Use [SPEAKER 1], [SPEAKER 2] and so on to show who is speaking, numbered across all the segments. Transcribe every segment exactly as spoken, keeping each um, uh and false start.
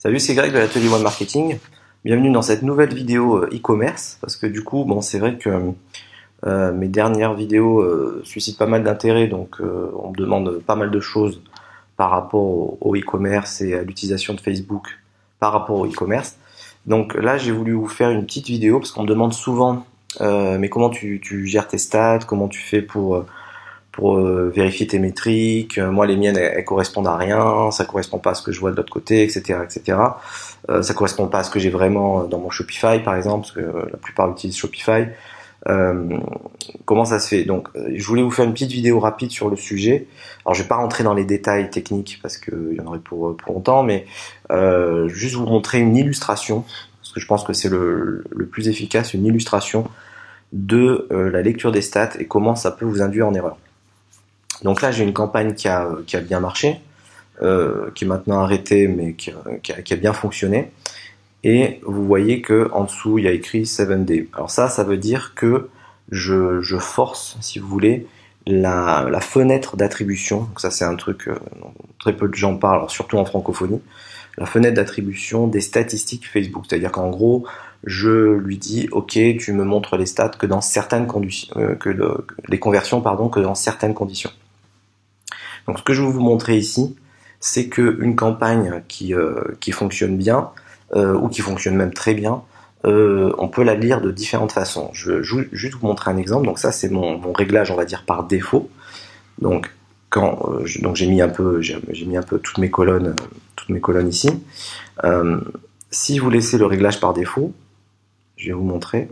[SPEAKER 1] Salut, c'est Greg de l'atelier One Marketing. Bienvenue dans cette nouvelle vidéo e-commerce, parce que du coup, bon, c'est vrai que euh, mes dernières vidéos euh, suscitent pas mal d'intérêt, donc euh, on me demande pas mal de choses par rapport au, au e-commerce et à l'utilisation de Facebook par rapport au e-commerce. Donc là, j'ai voulu vous faire une petite vidéo, parce qu'on me demande souvent, euh, mais comment tu, tu gères tes stats, comment tu fais pour... Euh, pour euh, vérifier tes métriques. Euh, moi, les miennes, elles, elles correspondent à rien, ça correspond pas à ce que je vois de l'autre côté, et cetera, et cetera. Euh, ça correspond pas à ce que j'ai vraiment dans mon Shopify, par exemple, parce que euh, la plupart utilisent Shopify. Euh, comment ça se fait? Donc, euh, je voulais vous faire une petite vidéo rapide sur le sujet. Alors, je vais pas rentrer dans les détails techniques parce qu'il y en aurait pour, pour longtemps, mais euh, juste vous montrer une illustration, parce que je pense que c'est le, le plus efficace, une illustration de euh, la lecture des stats et comment ça peut vous induire en erreur. Donc là, j'ai une campagne qui a, qui a bien marché, euh, qui est maintenant arrêtée, mais qui, qui, a, qui a bien fonctionné. Et vous voyez que en dessous, il y a écrit seven day. Alors ça, ça veut dire que je, je force, si vous voulez, la, la fenêtre d'attribution. Donc ça, c'est un truc euh, dont très peu de gens parlent, surtout en francophonie. La fenêtre d'attribution des statistiques Facebook. C'est-à-dire qu'en gros, je lui dis, ok, tu me montres les stats que dans certaines conditions, euh, que de, les conversions, pardon, que dans certaines conditions. Donc ce que je vais vous montrer ici, c'est qu'une campagne qui, euh, qui fonctionne bien, euh, ou qui fonctionne même très bien, euh, on peut la lire de différentes façons. Je vais juste vous montrer un exemple. Donc ça, c'est mon, mon réglage, on va dire, par défaut. Donc quand euh, je, donc j'ai mis un peu, j'ai mis un peu toutes mes colonnes, toutes mes colonnes ici. Euh, si vous laissez le réglage par défaut, je vais vous montrer.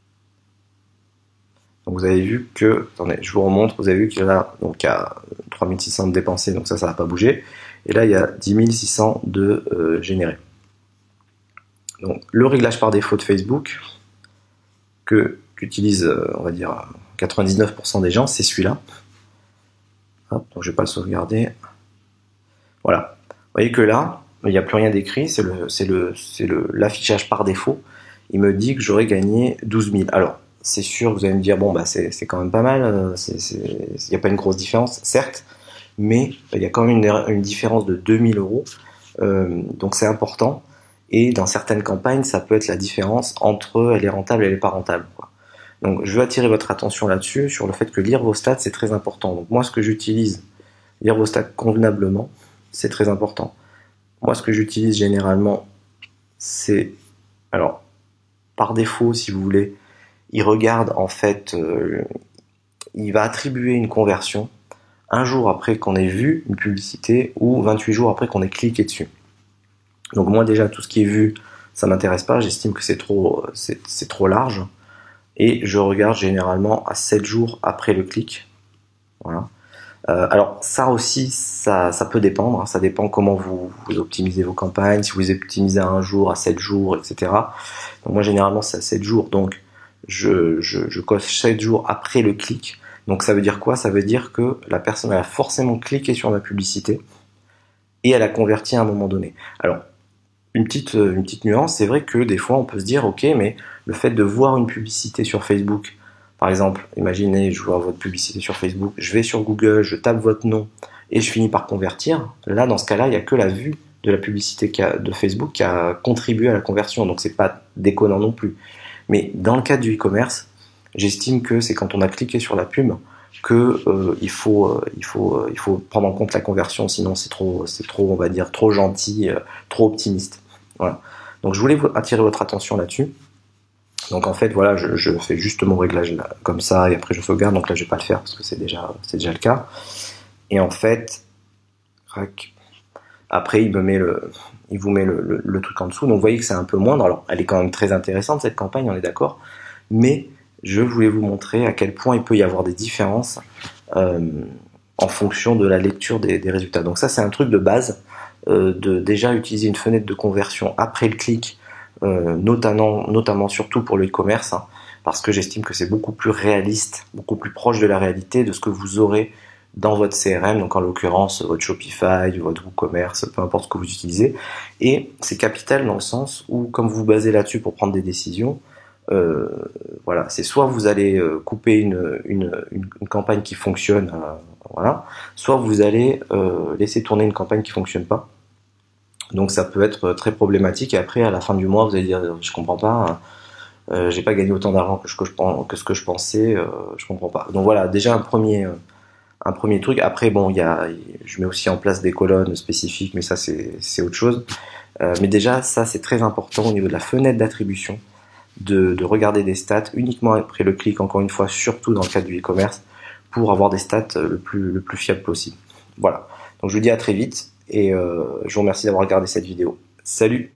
[SPEAKER 1] Donc vous avez vu que, attendez, je vous remontre, vous avez vu qu'il y a donc à trois mille six cents de dépensés, donc ça, ça va pas bouger. Et là, il y a dix mille six cents de euh, générés. Donc le réglage par défaut de Facebook, que qu'utilisent, euh, on va dire, quatre-vingt-dix-neuf pour cent des gens, c'est celui-là. Hop, donc je vais pas le sauvegarder. Voilà. Vous voyez que là, il n'y a plus rien d'écrit, c'est le, c'est le, c'est le, l'affichage par défaut. Il me dit que j'aurais gagné douze mille. Alors, c'est sûr, vous allez me dire, bon, bah, c'est, c'est quand même pas mal, il n'y a pas une grosse différence, certes, mais il y a quand même une, une différence de deux mille euros, euh, donc c'est important, et dans certaines campagnes, ça peut être la différence entre elle est rentable et elle n'est pas rentable, quoi. Donc, je veux attirer votre attention là-dessus, sur le fait que lire vos stats, c'est très important. Donc, moi, ce que j'utilise, lire vos stats convenablement, c'est très important. Moi, ce que j'utilise généralement, c'est, alors, par défaut, si vous voulez, il regarde en fait, euh, il va attribuer une conversion un jour après qu'on ait vu une publicité ou vingt-huit jours après qu'on ait cliqué dessus. Donc moi déjà, tout ce qui est vu, ça m'intéresse pas, j'estime que c'est trop, c'est, c'est trop large. Et je regarde généralement à sept jours après le clic. Voilà. Euh, alors ça aussi, ça, ça peut dépendre, hein, ça dépend comment vous, vous optimisez vos campagnes, si vous optimisez à un jour, à sept jours, et cetera. Donc moi généralement c'est à sept jours, donc je, je, je coche sept jours après le clic. Donc ça veut dire quoi? Ça veut dire que la personne a forcément cliqué sur ma publicité et elle a converti à un moment donné. Alors une petite, une petite nuance, c'est vrai que des fois on peut se dire ok, mais le fait de voir une publicité sur Facebook, par exemple, imaginez, je vois votre publicité sur Facebook, je vais sur Google, je tape votre nom et je finis par convertir. Là, dans ce cas-là, il n'y a que la vue de la publicité de Facebook qui a contribué à la conversion, donc c'est pas déconnant non plus. Mais dans le cadre du e-commerce, j'estime que c'est quand on a cliqué sur la pub que euh, il faut, euh, il faut, euh, il faut prendre en compte la conversion, sinon c'est trop, c'est trop, on va dire, trop gentil, euh, trop optimiste. Voilà. Donc je voulais attirer votre attention là-dessus. Donc en fait, voilà, je, je fais juste mon réglage là, comme ça, et après je sauvegarde. Donc là, je vais pas le faire parce que c'est déjà, c'est déjà le cas. Et en fait, crac. Après, il me met le, il vous met le, le, le truc en dessous. Donc vous voyez que c'est un peu moindre. Alors, elle est quand même très intéressante cette campagne, on est d'accord. Mais je voulais vous montrer à quel point il peut y avoir des différences euh, en fonction de la lecture des, des résultats. Donc ça, c'est un truc de base, euh, de déjà utiliser une fenêtre de conversion après le clic. Euh, notamment, notamment surtout pour le e-commerce, hein, parce que j'estime que c'est beaucoup plus réaliste, beaucoup plus proche de la réalité de ce que vous aurez dans votre C R M, donc en l'occurrence votre Shopify, votre WooCommerce, peu importe ce que vous utilisez. Et c'est capital dans le sens où, comme vous vous basez là-dessus pour prendre des décisions, euh, voilà, c'est soit vous allez euh, couper une, une, une, une campagne qui fonctionne, euh, voilà, soit vous allez euh, laisser tourner une campagne qui fonctionne pas. Donc ça peut être très problématique, et après à la fin du mois vous allez dire je comprends pas, euh, j'ai pas gagné autant d'argent que, je- que, je pen- que ce que je pensais, euh, je comprends pas. Donc voilà, déjà un premier, euh, un premier truc. Après bon, il y a, je mets aussi en place des colonnes spécifiques, mais ça c'est c'est autre chose. Euh, mais déjà ça c'est très important au niveau de la fenêtre d'attribution, de, de regarder des stats uniquement après le clic, encore une fois, surtout dans le cadre du e-commerce, pour avoir des stats le plus, le plus fiable possible. Voilà. Donc je vous dis à très vite, et euh, je vous remercie d'avoir regardé cette vidéo. Salut!